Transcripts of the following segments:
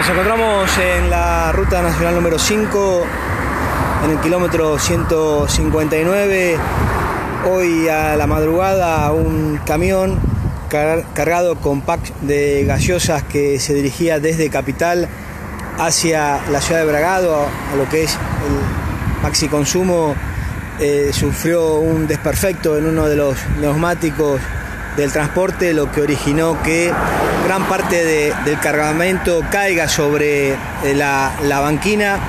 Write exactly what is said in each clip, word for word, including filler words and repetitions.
Nos encontramos en la ruta nacional número cinco, en el kilómetro ciento cincuenta y nueve. Hoy a la madrugada un camión car cargado con packs de gaseosas que se dirigía desde Capital hacia la ciudad de Bragado, a, a lo que es el Maxi Consumo, eh, sufrió un desperfecto en uno de los neumáticos del transporte, lo que originó que gran parte de, del cargamento caiga sobre la, la banquina.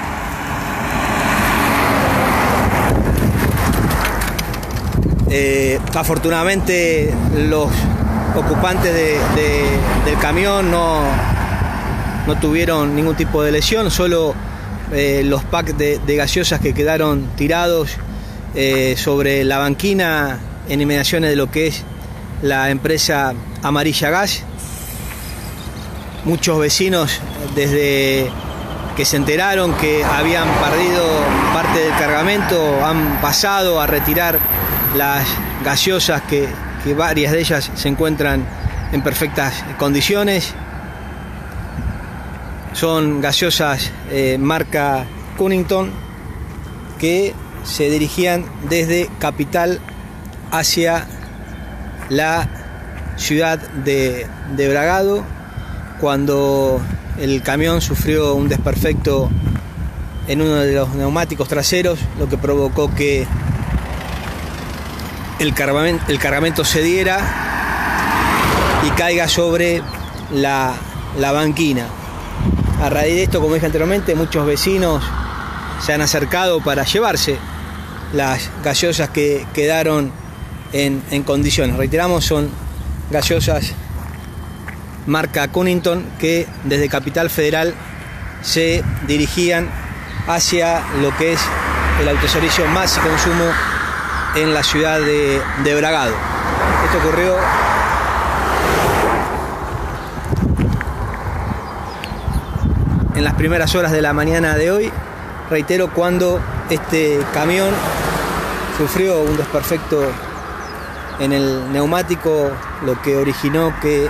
Eh, afortunadamente los ocupantes de, de, del camión no, no tuvieron ningún tipo de lesión, solo eh, los packs de, de gaseosas que quedaron tirados eh, sobre la banquina en inmediaciones de lo que es la empresa Amarilla Gas. Muchos vecinos, desde que se enteraron que habían perdido parte del cargamento, han pasado a retirar las gaseosas, que, que varias de ellas se encuentran en perfectas condiciones. Son gaseosas eh, marca Cunnington, que se dirigían desde Capital hacia la ciudad de, de Bragado, cuando el camión sufrió un desperfecto en uno de los neumáticos traseros, lo que provocó que el cargamento, el cargamento cediera y caiga sobre la, la banquina. A raíz de esto, como dije anteriormente, muchos vecinos se han acercado para llevarse las gaseosas que quedaron En, en condiciones. Reiteramos, son gaseosas marca Cunnington que desde Capital Federal se dirigían hacia lo que es el autoservicio Maxi Consumo en la ciudad de, de Bragado. Esto ocurrió en las primeras horas de la mañana de hoy, reitero, cuando este camión sufrió un desperfecto en el neumático, lo que originó que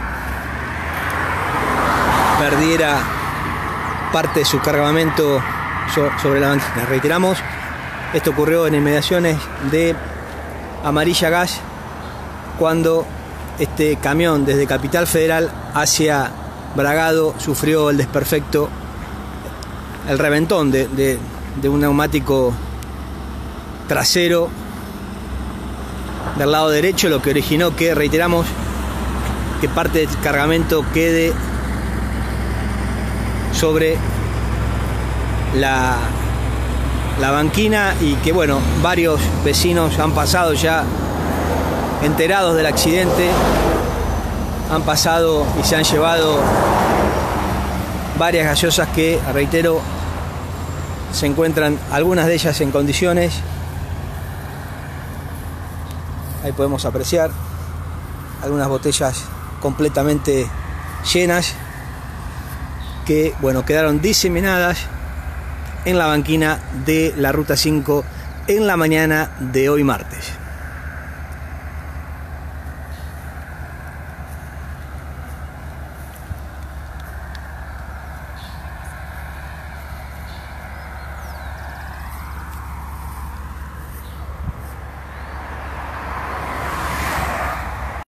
perdiera parte de su cargamento sobre la banquina. Reiteramos, esto ocurrió en inmediaciones de Amarilla Gas, cuando este camión desde Capital Federal hacia Bragado sufrió el desperfecto, el reventón de, de, de un neumático trasero del lado derecho, lo que originó que, reiteramos, que parte del cargamento quede sobre la, la banquina, y que, bueno, varios vecinos han pasado ya enterados del accidente, han pasado y se han llevado varias gaseosas que, reitero, se encuentran algunas de ellas en condiciones. Ahí podemos apreciar algunas botellas completamente llenas que, bueno, quedaron diseminadas en la banquina de la ruta cinco en la mañana de hoy martes.